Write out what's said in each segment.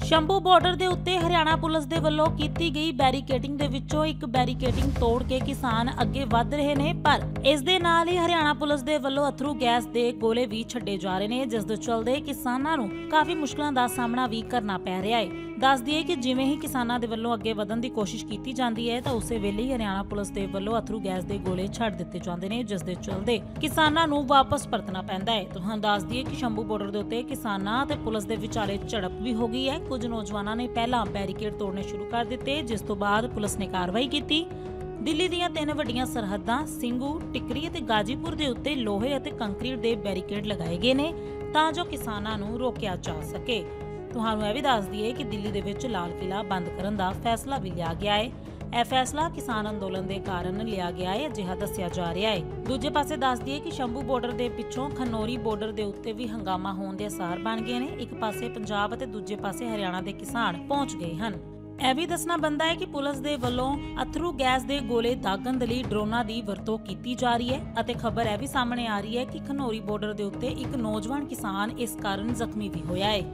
Shambhu border के उत्ते Haryana police के वल्लों की गई बैरीकेडिंग दे विचों एक बैरीकेडिंग तोड़ के किसान अगे वध रहे ने, पर इस दे नाल ही हरियाणा पुलिस के वल्लों अथरू गैस के गोले भी छड्डे जा रहे हैं, जिस दे चलदे किसानां नूं काफी मुश्किलों का सामना भी करना पै रहा है। दस दिए कि जिवें ही किसानां दे वल्लों अगे वधन की कोशिश की जाती है तो उस वेले ही हरियाणा पुलिस के वल्लों अथरू गैस के गोले छड्ड दिते जांदे ने, जिस दे चलदे किसानां नूं वापस परतना पैंदा है। तुहां दस दिए कि शंभू बॉर्डर के उत्ते किसानां ते पुलिस के विचाले झड़प भी हो गई है। कुछ नौजवानों ने पहला बैरीकेड तोड़ने शुरू कर दिते, जिस तो बाद पुलिस ने कार्रवाई की। दिल्ली दीयां 3 वड्डियां सरहदां ਸਿੰਘੂ, टिकरी ते गाजीपुर के उत्ते लोहे ਅਤੇ कंक्रीट के बैरीकेड लगाए गए ने तां जो किसानां नूं रोकिया जा सके। ਤੁਹਾਨੂੰ ਇਹ ਵੀ ਦੱਸ ਦਈਏ ਕਿ ਦਿੱਲੀ ਦੇ ਵਿੱਚ ਲਾਲ ਕਿਲਾ ਬੰਦ ਕਰਨ ਦਾ ਫੈਸਲਾ ਵੀ ਲਿਆ ਗਿਆ ਹੈ। ਇਹ ਫੈਸਲਾ ਕਿਸਾਨ ਅੰਦੋਲਨ ਦੇ ਕਾਰਨ ਲਿਆ ਗਿਆ ਹੈ, ਅਜਿਹਾ ਦੱਸਿਆ ਜਾ ਰਿਹਾ ਹੈ। ਦੂਜੇ ਪਾਸੇ ਦੱਸ ਦਈਏ ਕਿ ਸ਼ੰਭੂ ਬਾਰਡਰ ਦੇ ਪਿੱਛੋਂ ਖਨੌਰੀ ਬਾਰਡਰ ਦੇ ਉੱਤੇ ਵੀ ਹੰਗਾਮਾ ਹੋਣ ਦੇ ਅਸਾਰ ਬਣ ਗਏ ਨੇ। ਇੱਕ ਪਾਸੇ ਪੰਜਾਬ ਅਤੇ ਦੂਜੇ ਪਾਸੇ ਹਰਿਆਣਾ ਦੇ ਕਿਸਾਨ ਪਹੁੰਚ ਗਏ ਹਨ। ਇਹ ਵੀ ਦੱਸਣਾ ਬਣਦਾ ਹੈ ਕਿ ਪੁਲਿਸ ਦੇ ਵੱਲੋਂ ਅਥਰੂ ਗੈਸ ਦੇ ਗੋਲੇ ਦਾਗਣ ਦੇ ਲਈ ਡਰੋਨਾਂ ਦੀ ਵਰਤੋਂ ਕੀਤੀ ਜਾ ਰਹੀ ਹੈ ਅਤੇ ਖਬਰ ਇਹ ਵੀ ਸਾਹਮਣੇ ਆ ਰਹੀ ਹੈ ਕਿ ਖਨੌਰੀ ਬਾਰਡਰ ਦੇ ਉੱਤੇ ਇੱਕ ਨੌਜਵਾਨ ਕਿਸਾਨ ਇਸ ਕਾਰਨ ਜ਼ਖਮੀ ਵੀ ਹੋਇਆ ਹੈ।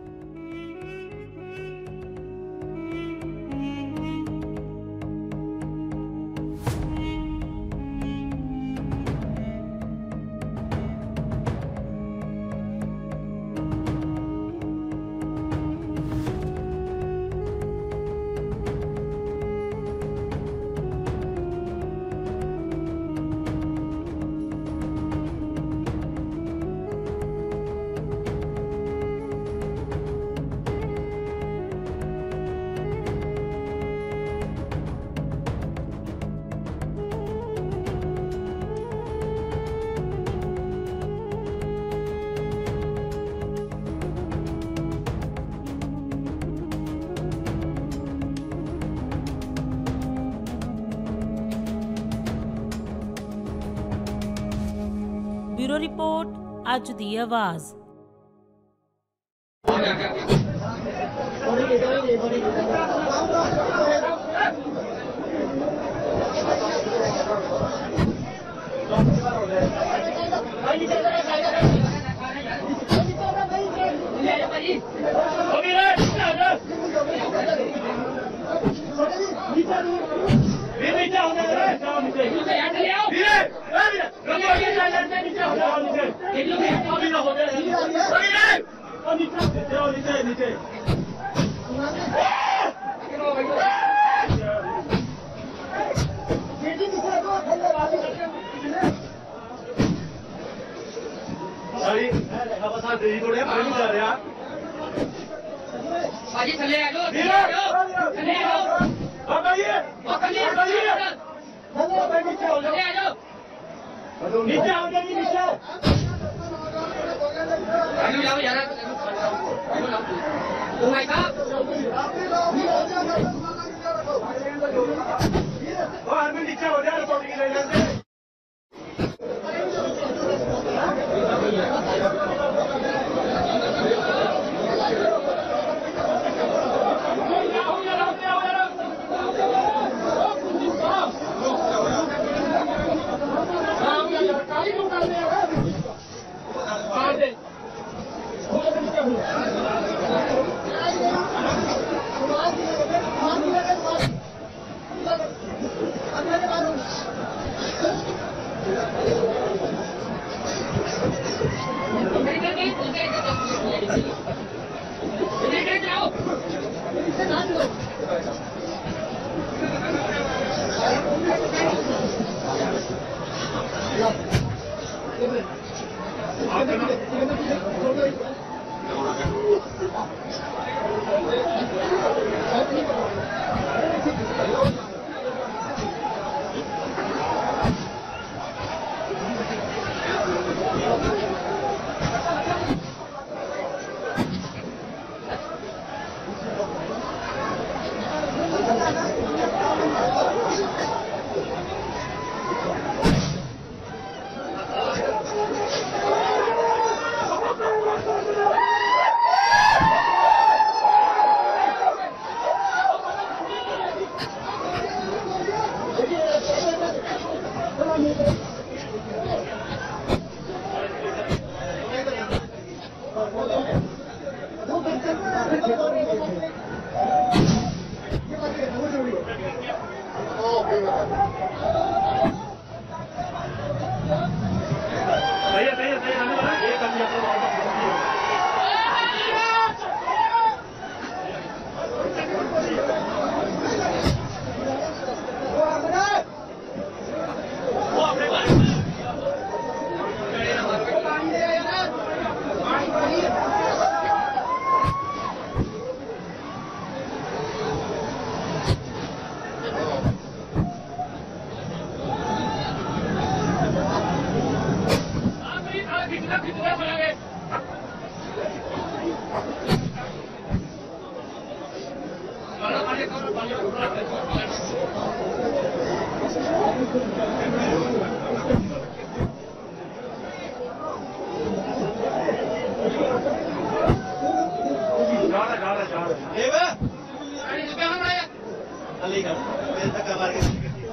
ब्यूरो रिपोर्ट अज दी आवाज़। थले आ जाओ, गाड़ी रुपया हम बनाया अलीगढ़ धक्का मार के